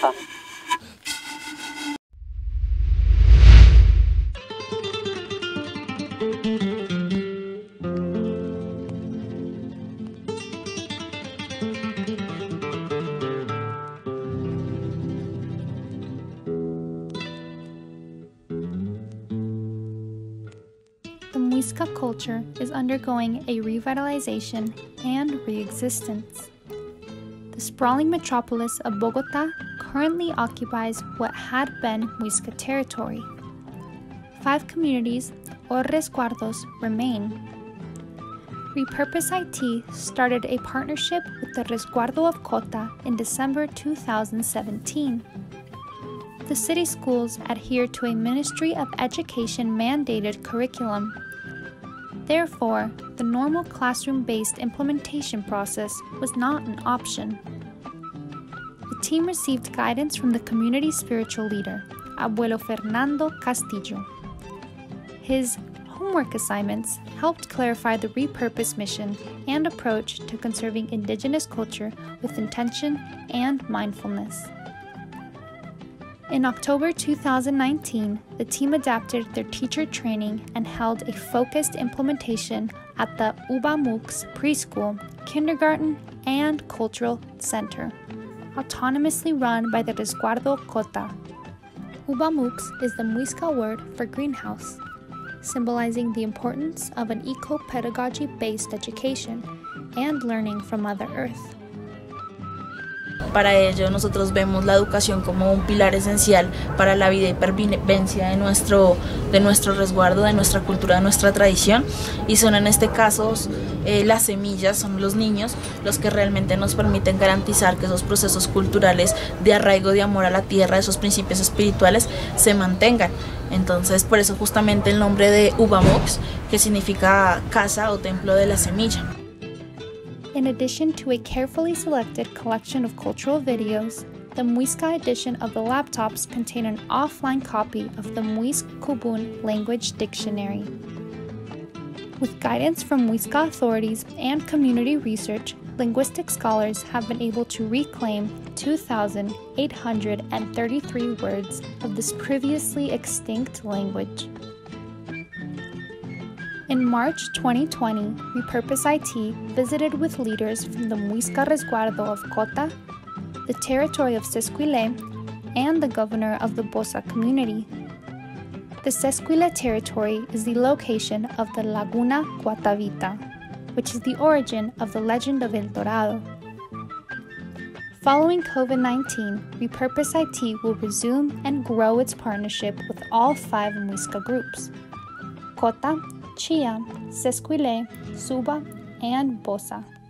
Muisca. The Muisca culture is undergoing a revitalization and re-existence. The sprawling metropolis of Bogota currently occupies what had been Muisca territory. 5 communities, or resguardos, remain. Repurpose IT started a partnership with the Resguardo of Cota in December 2017. The city schools adhere to a Ministry of Education mandated curriculum. Therefore, the normal classroom-based implementation process was not an option. The team received guidance from the community spiritual leader, Abuelo Fernando Castillo. His homework assignments helped clarify the repurpose mission and approach to conserving indigenous culture with intention and mindfulness. In October 2019, the team adapted their teacher training and held a focused implementation at the Ubamux preschool, kindergarten, and cultural center, autonomously run by the Resguardo Cota. Ubamux is the Muisca word for greenhouse, symbolizing the importance of an eco-pedagogy-based education and learning from Mother Earth. Para ello, nosotros vemos la educación como un pilar esencial para la vida y pervivencia de nuestro resguardo, de nuestra cultura, de nuestra tradición, y son en este caso las semillas, son los niños los que realmente nos permiten garantizar que esos procesos culturales de arraigo, de amor a la tierra, esos principios espirituales se mantengan. Entonces, por eso justamente el nombre de Ubamux, que significa casa o templo de la semilla. In addition to a carefully selected collection of cultural videos, the Muisca edition of the laptops contain an offline copy of the Muiscubun language dictionary. With guidance from Muisca authorities and community research, linguistic scholars have been able to reclaim 2,833 words of this previously extinct language. In March 2020, Repurpose IT visited with leaders from the Muisca Resguardo of Cota, the territory of Sesquile, and the governor of the Bosa community. The Sesquile territory is the location of the Laguna Guatavita, which is the origin of the legend of El Dorado. Following COVID-19, Repurpose IT will resume and grow its partnership with all 5 Muisca groups: Cota, Chia, Sesquile, Suba, and Bosa.